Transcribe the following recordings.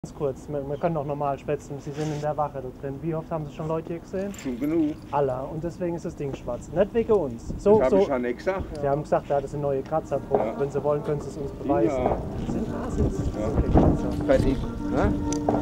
Ganz kurz, wir können auch normal spätzen, Sie sind in der Wache da drin. Wie oft haben Sie schon Leute hier gesehen? Schon genug. Alle. Und deswegen ist das Ding schwarz. Nicht wegen uns. So, das habe ich ja nicht gesagt. Sie haben gesagt, da ist eine neue Kratzer drauf. Ja. Wenn Sie wollen, können Sie es uns beweisen. Ja. Sind ja. Okay, Kratzer. Fertig. Ne?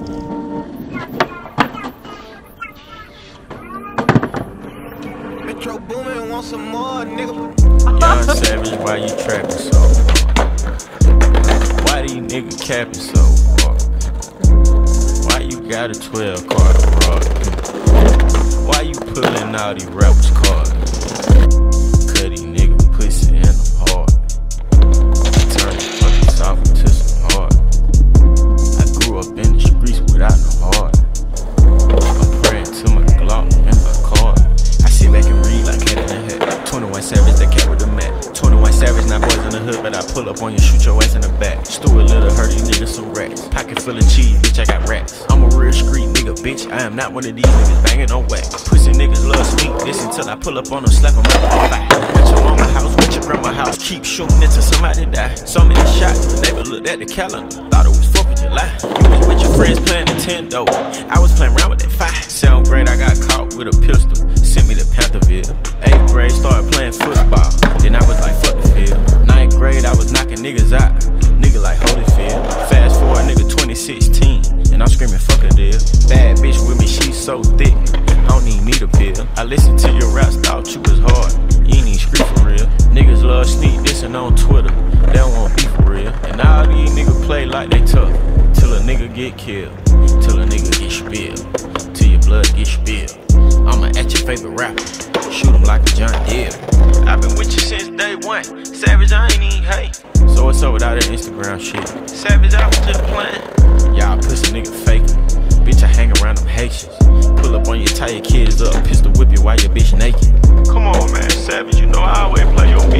Metro booming, want some more, nigga. Young Savage, why you trapping so hard? Why these niggas capping so hard? Why you got a 12 card abroad? Why you pulling out these rappers' cards? Cut these niggas pussy and I'm hard. Turn the fucking soft to some hard. I grew up in the streets without no heart. I'm praying to my Glock and my card. I sit back and read like cat in the head. 21 Savage, that cat with the mat. 21 Savage, not boys in the hood, but I pull up on you, shoot your ass in the back. Stuart Little, hurt these niggas some rats. Pocket full of cheese, bitch, I got rats. I'm a real street nigga, bitch, I am not one of these niggas banging on wax. Pussy niggas love sneak this until I pull up on them, slap them up on back. At your mama house, with your grandma house, keep shooting until somebody die. So many shots, the neighbor looked at the calendar, thought it was 4th of July. You was with your friends playing Nintendo, I was playing around with that 5. 7th grade, I got caught with a pistol, sent me to Pantherville. 8th grade, started playing football, then I was like, fuck the field. 9th grade, I was knocking niggas out, nigga like Holyfield. Fast forward, nigga 2016, and I'm screaming fuck a deal. Bad bitch with me, she so thick, I don't even need a pill. I listened to your raps, thought you was hard, you ain't even scream for real. Niggas love sneak dissing on Twitter, they don't want beef for real. And all these niggas play like they tough, till a nigga get killed, till a nigga get spilled, till your blood get spilled. I'ma at your favorite rapper, shoot him like a John Deere. I've been with you since day one, Savage, I ain't even hate. So what's up with all that Instagram shit? Savage, I was just playing. Y'all pussy nigga faking. Bitch, I hang around them Haitians. Pull up on you, tie your kids up, pistol whip you while your bitch naked. Come on, man, Savage, you know I always play your bitch.